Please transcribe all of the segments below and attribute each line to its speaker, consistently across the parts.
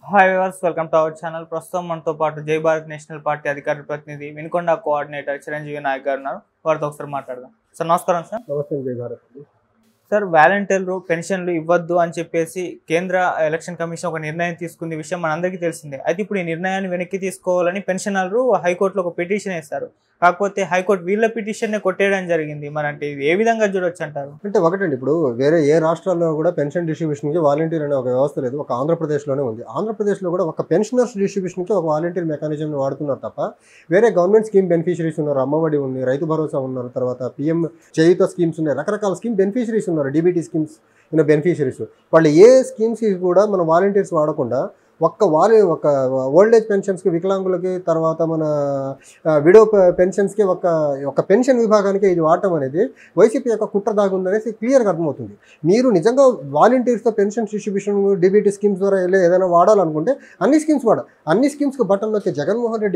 Speaker 1: Hi viewers, welcome to our channel. ప్రస్తుతం మనతో పాటు జై భారత్ నేషనల్ పార్టీ అధికార ప్రతినిధి వినుకొండ కోఆర్డినేటర్ చిరంజీవి నాయక్ గారు ఉన్నారు. వారితో ఒకసారి మాట్లాడదాం. సార్ నమస్కారం. సార్
Speaker 2: నమస్తే. జై భారత్.
Speaker 1: సార్, వాలంటీర్లు పెన్షన్లు ఇవ్వద్దు అని చెప్పేసి కేంద్ర ఎలక్షన్ కమిషన్ ఒక నిర్ణయం తీసుకునే విషయం మనందరికీ తెలిసిందే. అయితే ఇప్పుడు ఈ నిర్ణయాన్ని వెనక్కి తీసుకోవాలని పెన్షనర్లు హైకోర్టులో ఒక పిటిషన్ వేస్తారు. కాకపోతే హైకోర్టు వీళ్ళ పిటిషన్నే కొట్టేయడం జరిగింది. మరి అంటే ఇది ఏ విధంగా చూడొచ్చు అంటారు?
Speaker 2: అంటే ఒకటండి, ఇప్పుడు వేరే ఏ రాష్ట్రాల్లో కూడా పెన్షన్ డిస్ట్రిబ్యూషన్కి వాలంటీర్ అనే ఒక వ్యవస్థ లేదు. ఒక ఆంధ్రప్రదేశ్లోనే ఉంది. ఆంధ్రప్రదేశ్లో కూడా ఒక పెన్షనర్స్ డిస్ట్రిబ్యూషన్కి ఒక వాలంటీర్ మెకానిజంని వాడుతున్నారు తప్ప వేరే గవర్నమెంట్ స్కీమ్ బెనిఫిషరీస్ ఉన్నారు. అమ్మఒడి ఉంది, రైతు భరోసా ఉన్నారు, తర్వాత పిఎం చేయూత స్కీమ్స్ ఉన్నాయి, రకరకాల స్కీమ్ బెనిఫిషరీస్ ఉన్నారు, డీబీటీ స్కీమ్స్ బెనిఫిషరీస్. వాళ్ళు ఏ స్కీమ్స్కి కూడా మన వాలంటీర్స్ వాడకుండా ఒక ఓల్డ్ ఏజ్ పెన్షన్స్కి, వికలాంగులకి, తర్వాత మన విడో పెన్షన్స్కి ఒక పెన్షన్ విభాగానికి ఇది వాడటం అనేది వైసీపీ యొక్క కుట్ర దాగుందనేసి క్లియర్గా అర్థమవుతుంది. మీరు నిజంగా వాలంటీర్స్తో పెన్షన్ డిస్ట్రిబ్యూషన్, డీబీటీ స్కీమ్స్ ద్వారా ఏదైనా వాడాలనుకుంటే అన్ని స్కీమ్స్కి బటన్ నొక్కే జగన్మోహన్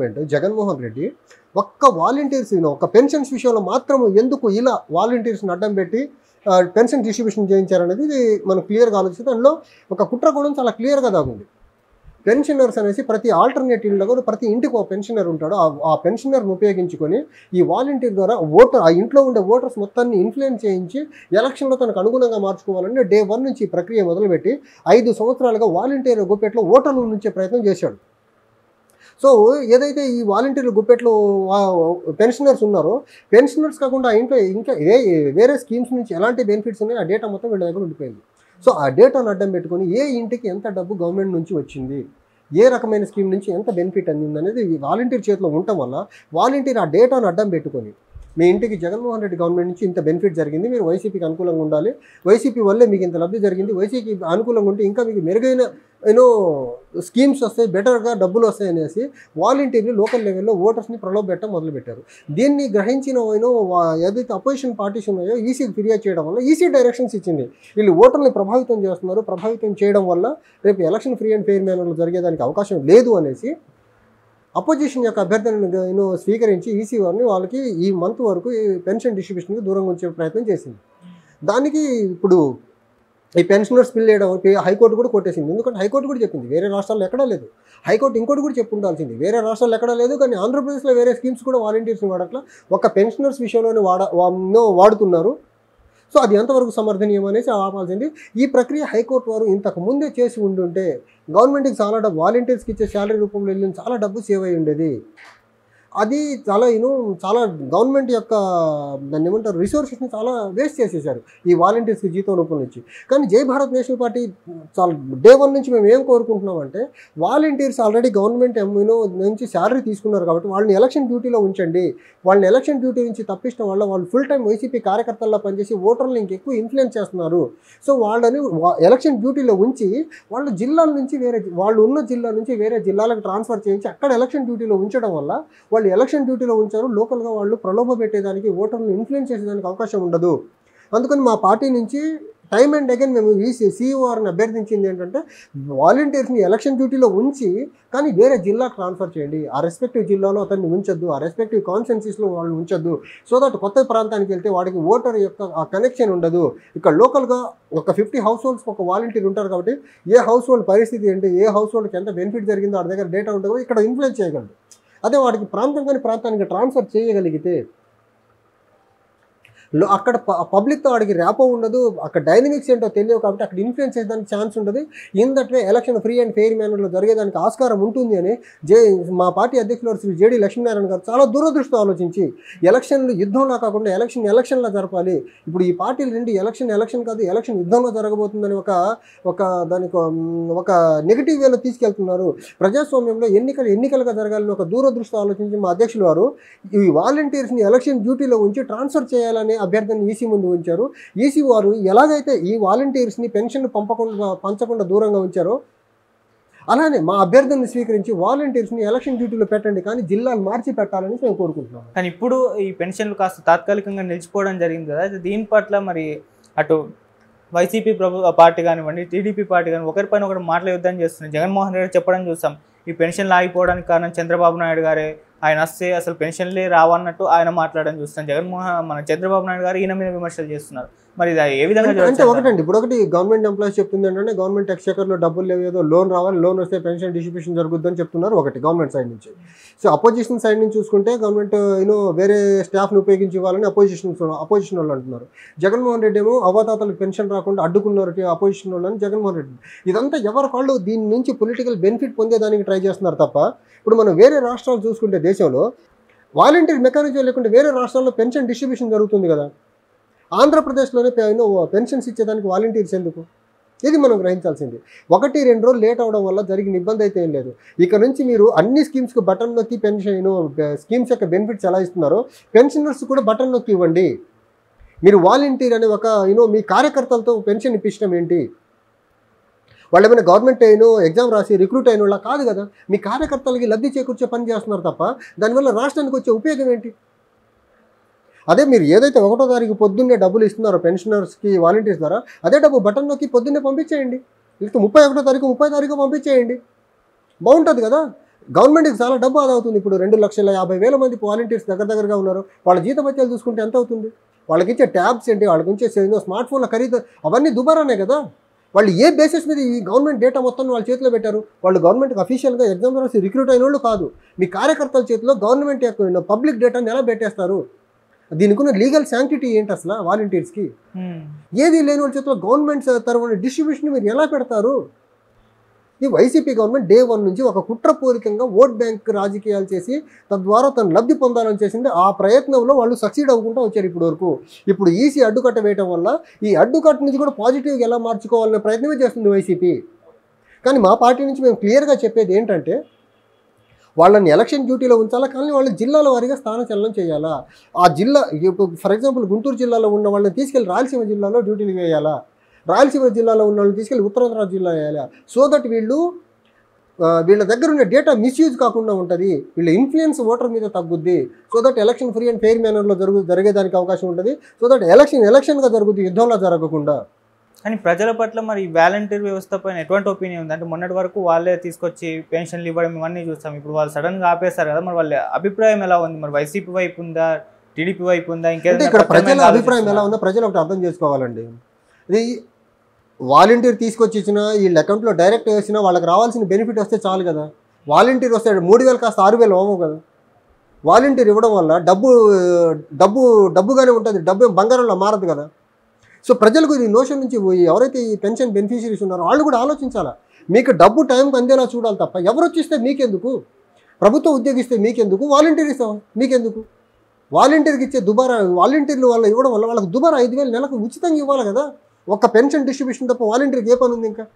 Speaker 2: రెడ్డి ఒక్క వాలంటీర్స్ ఒక పెన్షన్స్ విషయంలో మాత్రం ఎందుకు ఇలా వాలంటీర్స్ని అడ్డం పెట్టి పెన్షన్ డిస్ట్రిబ్యూషన్ చేయించారనేది మనం క్లియర్గా ఆలోచిస్తే దానిలో ఒక కుట్ర కూడా చాలా క్లియర్గా దాగుంది. పెన్షనర్స్ అనేసి ప్రతి ఆల్టర్నేటివ్లో కూడా ప్రతి ఇంటికి ఒక పెన్షనర్ ఉంటాడు. ఆ పెన్షనర్ని ఉపయోగించుకొని ఈ వాలంటీర్ ద్వారా ఆ ఇంట్లో ఉండే ఓటర్స్ మొత్తాన్ని ఇన్ఫ్లుయెన్స్ చేయించి ఎలక్షన్లో తనకు అనుగుణంగా మార్చుకోవాలని డే 1 నుంచి ఈ ప్రక్రియ మొదలుపెట్టి 5 సంవత్సరాలుగా వాలంటీర్ గుప్పెట్లో ఓటర్లు నుంచే ప్రయత్నం చేశాడు. సో ఏదైతే ఈ వాలంటీర్లు గుప్పెట్లో పెన్షనర్స్ ఉన్నారో, పెన్షనర్స్ కాకుండా ఆ ఇంట్లో ఇంకా వేరే స్కీమ్స్ నుంచి ఎలాంటి బెనిఫిట్స్ ఉన్నాయో ఆ డేటా మొత్తం వీళ్ళ దగ్గర ఉండిపోయింది. సో ఆ డేటాను అడ్డం పెట్టుకొని ఏ ఇంటికి ఎంత డబ్బు గవర్నమెంట్ నుంచి వచ్చింది, ఏ రకమైన స్కీమ్ నుంచి ఎంత బెనిఫిట్ అందింది అనేది వాలంటీర్ చేతిలో ఉండటం వల్ల వాలంటీర్ ఆ డేటాను అడ్డం పెట్టుకొని మీ ఇంటికి జగన్మోహన్ రెడ్డి గవర్నమెంట్ నుంచి ఇంత బెనిఫిట్ జరిగింది, మీరు వైసీపీకి అనుకూలంగా ఉండాలి, వైసీపీ వల్లే మీకు ఇంత లబ్ధి జరిగింది, వైసీపీకి అనుకూలంగా ఉంటే ఇంకా మీకు మెరుగైన స్కీమ్స్ వస్తాయి, బెటర్గా డబ్బులు వస్తాయి అనేసి వాలంటీర్లు లోకల్ లెవెల్లో ఓటర్స్ని ప్రలోభపెట్టడం మొదలుపెట్టారు. దీన్ని గ్రహించిన ఏదైతే అపోజిషన్ పార్టీస్ ఉన్నాయో ఈసీకి ఫిర్యాదు చేయడం వల్ల ఈసీ డైరెక్షన్స్ ఇచ్చింది. వీళ్ళు ఓటర్ని ప్రభావితం చేస్తున్నారు, ప్రభావితం చేయడం వల్ల రేపు ఎలక్షన్ ఫ్రీ అండ్ ఫెయిర్ మేనర్లో జరిగేదానికి అవకాశం లేదు అనేసి అపోజిషన్ యొక్క అభ్యర్థనను స్వీకరించి ఈసీ వారిని వాళ్ళకి ఈ మంత్ వరకు ఈ పెన్షన్ డిస్ట్రిబ్యూషన్కి దూరంగా ఉంచే ప్రయత్నం చేసింది. దానికి ఇప్పుడు ఈ పెన్షనర్స్ బిల్ వేయడం హైకోర్టు కూడా కొట్టేసింది. ఎందుకంటే హైకోర్టు కూడా చెప్పింది వేరే రాష్ట్రాల్లో ఎక్కడా లేదు. హైకోర్టు ఇంకోటి కూడా చెప్పి ఉండాల్సింది, వేరే రాష్ట్రాల్లో ఎక్కడా లేదు, కానీ ఆంధ్రప్రదేశ్లో వేరే స్కీమ్స్ కూడా వాలంటీర్స్ని వాడట్లా, ఒక పెన్షనర్స్ విషయంలోనే వాడుతున్నారు. సో అది ఎంతవరకు సమర్థనీయం అనేసి ఆపాల్సింది. ఈ ప్రక్రియ హైకోర్టు వారు ఇంతకు ముందే చేసి ఉండుంటే గవర్నమెంట్కి చాలా డబ్బు, వాలంటీర్స్కి ఇచ్చే శాలరీ రూపంలో వెళ్ళిన చాలా డబ్బు సేవ్ అయి ఉండేది. అది చాలా చాలా గవర్నమెంట్ యొక్క దాన్ని ఏమంటారు రిసోర్సెస్ని చాలా వేస్ట్ చేసేసారు ఈ వాలంటీర్స్కి జీతం రూపం నుంచి. కానీ జై భారత్ నేషనల్ పార్టీ చాలా డే 1 నుంచి మేము ఏం కోరుకుంటున్నామంటే, వాలంటీర్స్ ఆల్రెడీ గవర్నమెంట్ నుంచి శాలరీ తీసుకున్నారు కాబట్టి వాళ్ళని ఎలక్షన్ డ్యూటీలో ఉంచండి. వాళ్ళని ఎలక్షన్ డ్యూటీ నుంచి తప్పించడం వల్ల వాళ్ళు ఫుల్ టైం వైసీపీ కార్యకర్తల్లో పనిచేసి ఓటర్లను ఇంకెక్కువ ఇన్ఫ్లుయెన్స్ చేస్తున్నారు. సో వాళ్ళని ఎలక్షన్ డ్యూటీలో ఉంచి వాళ్ళ జిల్లాల నుంచి వాళ్ళు ఉన్న జిల్లా నుంచి వేరే జిల్లాలకు ట్రాన్స్ఫర్ చేయించి అక్కడ ఎలక్షన్ డ్యూటీలో ఉంచడం వల్ల వాళ్ళు ఎలక్షన్ డ్యూటీలో ఉంచారు. లోకల్గా వాళ్ళు ప్రలోభ పెట్టేదానికి, ఓటర్లను ఇన్ఫ్లుయెన్స్ చేసేదానికి అవకాశం ఉండదు. అందుకని మా పార్టీ నుంచి టైమ్ అండ్ అగైన్ మేము సీఈఓఆర్ని అభ్యర్థించింది ఏంటంటే, వాలంటీర్స్ని ఎలక్షన్ డ్యూటీలో ఉంచి కానీ వేరే జిల్లాకు ట్రాన్స్ఫర్ చేయండి. ఆ రెస్పెక్టివ్ జిల్లాలో అతన్ని ఉంచొద్దు, ఆ రెస్పెక్టివ్ కాన్స్టిట్యున్సీస్లో వాళ్ళని ఉంచొద్దు. సో దట్ కొత్త ప్రాంతానికి వెళ్తే వాడికి ఓటర్ యొక్క ఆ కనెక్షన్ ఉండదు. ఇక్కడ లోకల్గా ఒక 50 హౌస్ హోల్డ్స్కి ఒక వాలంటీర్ ఉంటారు కాబట్టి ఏ హౌస్ హోల్డ్ పరిస్థితి ఏంటి, ఏ హౌస్ హోల్డ్కి ఎంత బెనిఫిట్ జరిగిందో వాడి దగ్గర డేటా ఉంటుందో ఇక్కడ ఇన్ఫ్లుయెన్స్ చేయగలరు. అదే వాడికి ప్రాంతానికి ట్రాన్స్ఫర్ చేయగలిగితే అక్కడ పబ్లిక్తో వాడికి ర్యాపో ఉండదు, అక్కడ డైనమిక్స్ ఏంటో తెలియవు కాబట్టి అక్కడ ఇన్ఫ్లుయెన్స్ చేసేదానికి ఛాన్స్ ఉంటుంది. In that way election free and fair మేనర్లో జరిగేదానికి ఆస్కారం ఉంటుంది అని మా పార్టీ అధ్యక్షులు శ్రీ జేడీ లక్ష్మీనారాయణ గారు చాలా దూరదృష్టితో ఆలోచించి ఎలక్షన్లు యుద్ధంలా కాకుండా ఎలక్షన్లా జరపాలి. ఇప్పుడు ఈ పార్టీలు రెండు ఎలక్షన్ కాదు, ఎలక్షన్ యుద్ధంలో జరగబోతుందని దానికి ఒక నెగిటివ్ వేలో తీసుకెళ్తున్నారు. ప్రజాస్వామ్యంలో ఎన్నికలుగా జరగాలని ఒక దూరదృష్టితో ఆలోచించి మా అధ్యక్షులు వారు ఈ వాలంటీర్స్ని ఎలక్షన్ డ్యూటీలో ఉంచి ట్రాన్స్ఫర్ చేయాలని అభ్యర్థన ఈసీ ముందు ఉంచారు. ఈసీ వారు ఎలాగైతే ఈ వాలంటీర్స్ని పెన్షన్ పంచకుండా దూరంగా ఉంచారో అలానే మా అభ్యర్థనని స్వీకరించి వాలంటీర్స్ని ఎలక్షన్ డ్యూటీలో పెట్టండి, కానీ జిల్లాలు మార్చి పెట్టాలని మేము కోరుకుంటున్నాం.
Speaker 1: కానీ ఇప్పుడు ఈ పెన్షన్లు కాస్త తాత్కాలికంగా నిలిచిపోవడం జరిగింది కదా, దీని పట్ల మరి అటు వైసీపీ పార్టీ కానివ్వండి, టీడీపీ పార్టీ కానీ ఒకరిపైన ఒకరు మాటల యుద్ధం చేస్తుంది. జగన్మోహన్ రెడ్డి చెప్పడం చూసాం, ఈ పెన్షన్లు ఆగిపోవడానికి కారణం చంద్రబాబు నాయుడు గారే, ఆయన వస్తే అసలు పెన్షన్లే రావన్నట్టు ఆయన మాట్లాడడం చూస్తాం. మన చంద్రబాబు నాయుడు గారు ఈయన మీద విమర్శలు చేస్తున్నారు. మరి ఇది ఏ విధంగా
Speaker 2: అంటే ఒకటండి, ఇప్పుడు ఒకటి గవర్నమెంట్ ఎంప్లాయీస్ చెప్తుంది ఏంటంటే గవర్నమెంట్ ఎక్స్‌చెకర్‌లో డబ్బులు లేవు, ఏదో లోన్ రావాలి, లోన్ వస్తే పెన్షన్ డిస్ట్రిబ్యూషన్ జరుగుద్దని చెప్తున్నారు ఒకటి గవర్నమెంట్ సైడ్ నుంచి. సో అపోజిషన్ సైడ్ నుంచి చూసుకుంటే గవర్నమెంట్ వేరే స్టాఫ్ని ఉపయోగించి ఇవ్వాలని అపోజిషన్ వాళ్ళు అంటున్నారు. జగన్మోహన్ రెడ్డి ఏమో అవతాతలకు పెన్షన్ రాకుండా అడ్డుకున్నారు అపోజిషన్ వాళ్ళని జగన్మోహన్ రెడ్డి. ఇదంతా ఎవరి వాళ్ళు దీని నుంచి పొలిటికల్ బెనిఫిట్ పొందేదానికి ట్రై చేస్తున్నారు తప్ప, ఇప్పుడు మనం వేరే రాష్ట్రాలు చూసుకుంటే దేశంలో వాలంటీర్ మెకానిజం లేకుండా వేరే రాష్ట్రాల్లో పెన్షన్ డిస్ట్రిబ్యూషన్ జరుగుతుంది కదా. ఆంధ్రప్రదేశ్లోనే పెన్షన్స్ ఇచ్చేదానికి వాలంటీర్స్ ఎందుకు? ఇది మనం గ్రహించాల్సింది. 1-2 రోజులు లేట్ అవడం వల్ల జరిగిన ఇబ్బంది అయితే ఏం లేదు. ఇక నుంచి మీరు అన్ని స్కీమ్స్కి బటన్ నొక్కి పెన్షన్ స్కీమ్స్ యొక్క బెనిఫిట్స్ ఎలా ఇస్తున్నారో పెన్షనర్స్ కూడా బటన్ నొక్కి ఇవ్వండి. మీరు వాలంటీర్ అనే ఒక మీ కార్యకర్తలతో పెన్షన్ ఇప్పించడం ఏంటి? వాళ్ళు ఏమైనా గవర్నమెంట్ ఎగ్జామ్ రాసి రిక్రూట్ అయిన వాళ్ళ కాదు కదా. మీ కార్యకర్తలకి లబ్ధి చేకూర్చే పని చేస్తున్నారు తప్ప దానివల్ల రాష్ట్రానికి వచ్చే ఉపయోగం ఏంటి? అదే మీరు ఏదైతే 1వ తారీఖు పొద్దున్నే డబ్బులు ఇస్తున్నారో పెన్షనర్స్కి వాలంటీర్స్ ద్వారా, అదే డబ్బు బటన్ నొక్కి పొద్దున్నే పంపించేయండి. లేకపోతే 31వ తారీఖు 30వ తారీఖు పంపించేయండి. బాగుంటుంది కదా. గవర్నమెంట్కి చాలా డబ్బు ఆదా అవుతుంది. ఇప్పుడు 2,50,000 మంది వాలంటీర్స్ దగ్గరగా ఉన్నారు. వాళ్ళ జీతభత్యాలు చూసుకుంటే ఎంత అవుతుంది? వాళ్ళకి ఇచ్చే ట్యాబ్స్ ఏంటి, వాళ్ళకి ఇచ్చే స్మార్ట్ ఫోన్ల ఖరీదు అవన్నీ దుబారానే కదా. వాళ్ళు ఏ బేసిస్ మీద ఈ గవర్నమెంట్ డేటా మొత్తం వాళ్ళ చేతిలో పెట్టారు? వాళ్ళు గవర్నమెంట్కి అఫీషియల్గా ఎగ్జామ్ రాసి రిక్రూట్ అయిన వాళ్ళు కాదు. మీ కార్యకర్తల చేతిలో గవర్నమెంట్ యొక్క పబ్లిక్ డేటాని ఎలా పెట్టేస్తారు? దీనికి ఉన్న లీగల్ శాంక్టిటీ ఏంటి అసలు వాలంటీర్స్కి? ఏది లేని వాళ్ళ చేతిలో గవర్నమెంట్ తరఫున డిస్ట్రిబ్యూషన్ మీరు ఎలా పెడతారు? ఈ వైసీపీ గవర్నమెంట్ డే 1 నుంచి ఒక కుట్రపూరితంగా ఓట్ బ్యాంక్ రాజకీయాలు చేసి తద్వారా తను లబ్ధి పొందాలని చేసింది. ఆ ప్రయత్నంలో వాళ్ళు సక్సీడ్ అవ్వకుండా వచ్చారు ఇప్పటి వరకు. ఇప్పుడు ఈసీ అడ్డుకట్ట వేయటం వల్ల ఈ అడ్డుకట్ట నుంచి కూడా పాజిటివ్గా ఎలా మార్చుకోవాలనే ప్రయత్నమే చేస్తుంది వైసీపీ. కానీ మా పార్టీ నుంచి మేము క్లియర్గా చెప్పేది ఏంటంటే వాళ్ళని ఎలక్షన్ డ్యూటీలో ఉంచాలా, కానీ వాళ్ళ జిల్లాల వారీగా స్థానచలనం చేయాలా. ఆ జిల్లా ఫర్ ఎగ్జాంపుల్ గుంటూరు జిల్లాలో ఉన్న వాళ్ళని తీసుకెళ్ళి రాయలసీమ జిల్లాలో డ్యూటీలు వేయాలా, రాయలసీమ జిల్లాలో ఉన్న వాళ్ళని తీసుకెళ్ళి ఉత్తరాంధ్ర జిల్లా వేయాలా. సో దట్ వీళ్ళ దగ్గర ఉన్న డేటా మిస్యూజ్ కాకుండా ఉంటుంది, వీళ్ళ ఇన్ఫ్లుయెన్స్ ఓటర్ మీద తగ్గుద్ది. So that election free and fair మేనర్లో జరిగేదానికి అవకాశం ఉంటుంది. సో దట్ ఎలక్షన్గా జరుగుద్ది, యుద్ధంలో జరగకుండా.
Speaker 1: కానీ ప్రజల పట్ల మరి వాలంటీర్ వ్యవస్థ పైన ఎటువంటి ఒపీనియన్ ఉంది? అంటే మొన్నటి వరకు వాళ్ళే తీసుకొచ్చి పెన్షన్లు ఇవ్వడం ఇవన్నీ చూస్తాం. ఇప్పుడు వాళ్ళు సడన్గా ఆపేస్తారు కదా, మరి వాళ్ళ అభిప్రాయం ఎలా ఉంది? మరి వైసీపీ వైపు ఉందా, టీడీపీ వైపు ఉందా? ఇంకేదైనా
Speaker 2: ఇక్కడ ప్రజల అభిప్రాయం ఎలా ఉందో ప్రజలు ఒకటి అర్థం చేసుకోవాలండి. ఇది వాలంటీర్ తీసుకొచ్చి ఇచ్చినా వీళ్ళ అకౌంట్లో డైరెక్ట్ వేసినా వాళ్ళకి రావాల్సిన బెనిఫిట్ వస్తే చాలు కదా. వాలంటీర్ వస్తే 3,000 కాస్త 6,000 అవ్వవు కదా. వాలంటీర్ ఇవ్వడం వల్ల డబ్బుగానే ఉంటుంది, డబ్బు బంగారంలో మారదు కదా. సో ప్రజలకు ఈ నోషన్ నుంచి ఎవరైతే ఈ పెన్షన్ బెనిఫిషరీస్ ఉన్నారో వాళ్ళు కూడా ఆలోచించాలా. మీకు డబ్బు టైంకి అందేలా చూడాలి తప్ప ఎవరు వచ్చిస్తే మీకెందుకు? ప్రభుత్వం ఉద్యోగిస్తే మీకెందుకు? వాలంటీర్ ఇస్తాం మీకెందుకు? వాలంటీర్కి ఇచ్చే వాలంటీర్లు వాళ్ళు ఇవ్వడం వల్ల వాళ్ళకి 5,000 నెలకు ఉచితంగా ఇవ్వాలి కదా. ఒక్క పెన్షన్ డిస్ట్రిబ్యూషన్ తప్ప వాలంటీర్కి ఏ పని ఉంది ఇంకా?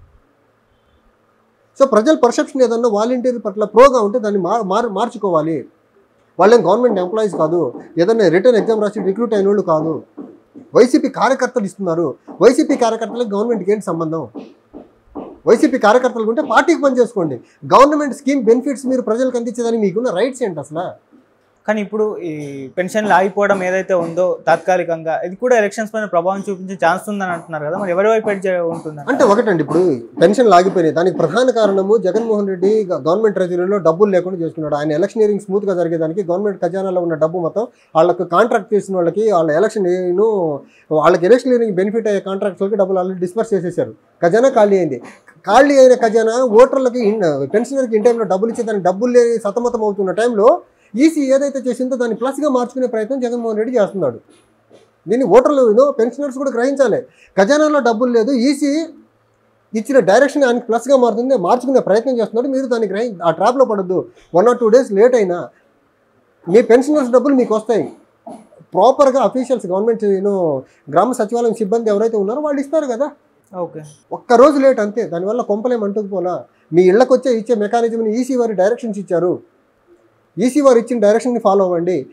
Speaker 2: సో ప్రజల పర్సెప్షన్ ఏదన్నా వాలంటీర్ పట్ల ప్రోగా ఉంటే దాన్ని మార్చుకోవాలి. వాళ్ళేం గవర్నమెంట్ ఎంప్లాయీస్ కాదు, ఏదన్నా రిటర్న్ ఎగ్జామ్ రాసి రిక్రూట్ అయిన వాళ్ళు కాదు. వైసీపీ కార్యకర్తలు ఇస్తున్నారు. వైసీపీ కార్యకర్తలకు గవర్నమెంట్కి ఏంటి సంబంధం? వైసీపీ కార్యకర్తలు ఉంటే పార్టీకి పని చేసుకోండి. గవర్నమెంట్ స్కీమ్ బెనిఫిట్స్ మీరు ప్రజలకు అందించేదానికి మీకున్న రైట్స్ ఏంటి అసలు?
Speaker 1: కానీ ఇప్పుడు ఈ పెన్షన్లు ఆగిపోవడం ఏదైతే ఉందో తాత్కాలికంగా, ఇది కూడా ఎలక్షన్స్ పైన ప్రభావం చూపించే ఛాన్స్ ఉందని అంటున్నారు కదా. మరి ఎవరి వైపు ఉంటుంది
Speaker 2: అంటే ఒకటండి, ఇప్పుడు పెన్షన్లు ఆగిపోయినాయి, దానికి ప్రధాన కారణము జగన్మోహన్ రెడ్డి గవర్నమెంట్ ట్రెజరీలో డబ్బులు లేకుండా చేసుకున్నాడు. ఆయన ఎలక్షనీరింగ్ స్మూత్గా జరిగేదానికి గవర్నమెంట్ ఖజానాలో ఉన్న డబ్బు మొత్తం వాళ్ళకి కాంట్రాక్ట్ చేసిన వాళ్ళకి వాళ్ళకి ఎలక్షనీరింగ్ బెనిఫిట్ అయ్యే కాంట్రాక్ట్స్కి డబ్బులు ఆల్రెడీ డిస్పర్స్ చేసేసారు. ఖజానా ఖాళీ అయింది. ఖాళీ అయిన ఖజానా ఓటర్లకి పెన్షనర్కి ఇన్ టైంలో డబ్బులు ఇచ్చే దానికి డబ్బులు లేని సతమతం అవుతున్న టైంలో ఈసీ ఏదైతే చేసిందో దాన్ని ప్లస్గా మార్చుకునే ప్రయత్నం జగన్మోహన్ రెడ్డి చేస్తున్నాడు. దీన్ని ఓటర్లు పెన్షనర్స్ కూడా గ్రహించాలి. ఖజానాలో డబ్బులు లేదు, ఈసీ ఇచ్చిన డైరెక్షన్ ఆయనకి ప్లస్గా మార్చుకునే ప్రయత్నం చేస్తున్నాడు. మీరు దాన్ని ఆ ట్రాప్లో పడద్దు. 1 or 2 days లేట్ అయినా మీ పెన్షనర్స్ డబ్బులు మీకు వస్తాయి. ప్రాపర్గా అఫీషియల్స్ గవర్నమెంట్ గ్రామ సచివాలయం సిబ్బంది ఎవరైతే ఉన్నారో వాళ్ళు ఇస్తారు కదా.
Speaker 1: ఓకే,
Speaker 2: ఒక్కరోజు లేట్ అంతే, దానివల్ల కొంపలేం అంటుకుపోలా. మీ ఇళ్లకు ఇచ్చే మెకానిజంని ఈసీ వారి డైరెక్షన్స్ ఇచ్చారు. ఈసీ వారు ఇచ్చిన డైరెక్షన్ని ఫాలో అవ్వండి.